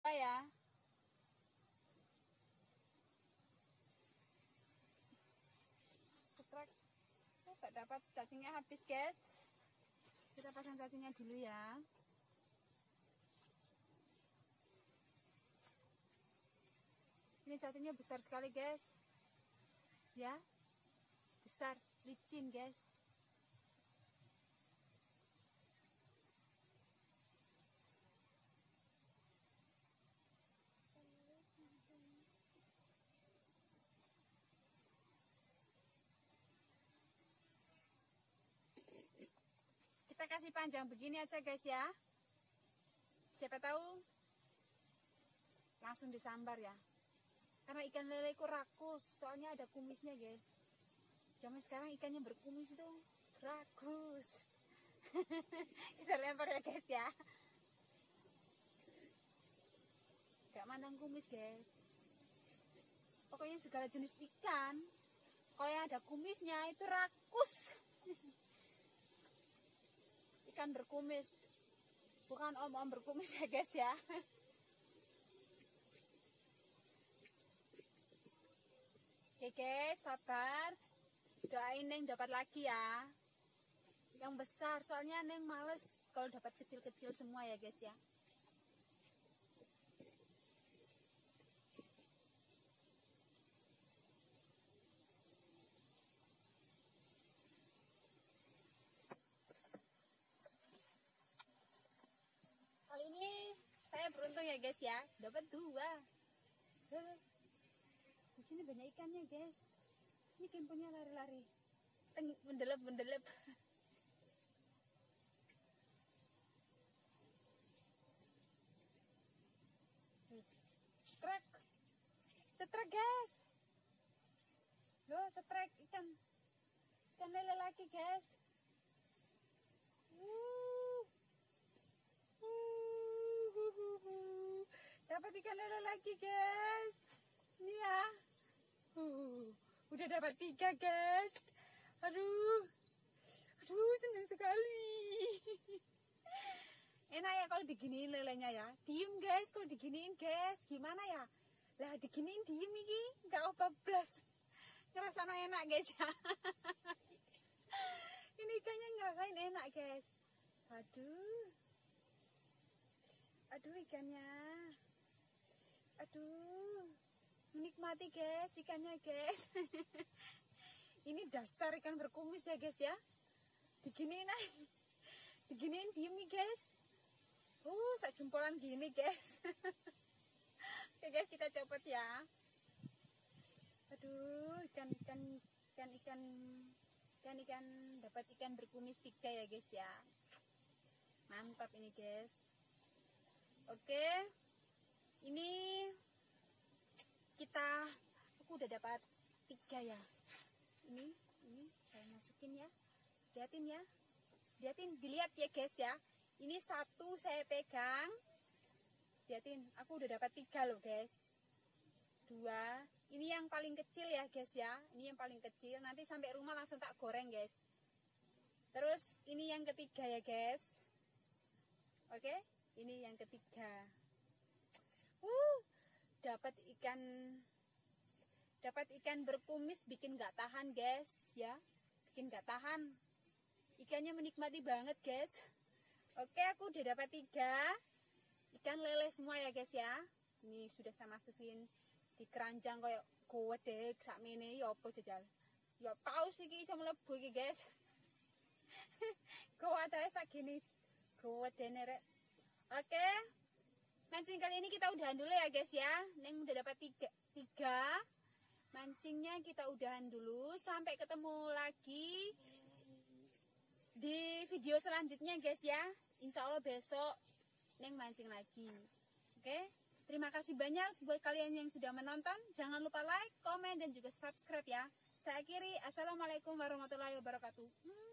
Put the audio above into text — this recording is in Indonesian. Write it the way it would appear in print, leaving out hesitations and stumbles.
ya. Setrek. Gak dapat cacingnya habis guys. Kita pasang cacingnya dulu ya. Ini cacingnya besar sekali guys. Ya. Besar, licin guys. Kita kasih panjang begini aja guys ya. Siapa tahu langsung disambar ya. Karena ikan lele itu rakus, soalnya ada kumisnya guys. Zaman sekarang ikannya berkumis tuh rakus. Kita lempar ya guys ya. Gak mandang kumis guys. Pokoknya segala jenis ikan, kalau yang ada kumisnya itu rakus. Ikan berkumis, bukan om-om berkumis ya guys ya. Oke guys, sabar. Doain Neng dapat lagi ya. Yang besar, soalnya Neng males kalau dapat kecil-kecil semua ya guys ya. Kali ini saya beruntung ya guys ya, dapat 2. Di sini banyak ikannya guys. Ini kemponya lari-lari, mendelep. Setrek guys. Loh, setrek ikan lele lagi guys. Dapat ikan lele lagi guys. Ini ya. Udah dapat 3 guys. Aduh, senang sekali. Enak ya kalau diginiin lelenya ya. Diem guys kalau diginiin guys. Gimana ya? Lah diginiin diem ini nggak bablas. Ngerasa enak guys ya. Ini ikannya ngerasain enak guys. Aduh ikannya. Aduh, menikmati guys ikannya guys. Ini dasar ikan berkumis ya guys ya. Diginiin diem nih guys. Sak jempolan gini guys. Oke guys, kita copot ya. Aduh, ikan dapat ikan berkumis 3 ya guys ya. Mantap ini guys. Oke. Ini aku udah dapat 3 ya. Ini saya masukin ya. Lihatin, dilihat ya guys ya. Ini 1 saya pegang. Lihatin, aku udah dapat 3 loh guys. 2. Ini yang paling kecil ya guys ya. Ini yang paling kecil. Nanti sampai rumah langsung tak goreng guys. Terus ini yang ketiga ya guys. Oke, ini yang ketiga. Dapat ikan berkumis bikin nggak tahan guys ya. Bikin nggak tahan. Ikannya menikmati banget guys. Oke, aku udah dapat 3 ikan lele semua ya guys ya. Ini sudah saya masukin di keranjang kayak gowedek sakmene ya apa jajal. Ya paus iki iso mlebu iki guys. Gowedake sak gini. Gowedene rek. Oke. Mancing kali ini kita udahan dulu ya guys ya. Neng udah dapat 3. Mancingnya kita udahan dulu. Sampai ketemu lagi di video selanjutnya guys ya. Insya Allah besok Neng mancing lagi. Oke. Terima kasih banyak buat kalian yang sudah menonton. Jangan lupa like, komen, dan juga subscribe ya. Saya akhiri. Assalamualaikum warahmatullahi wabarakatuh.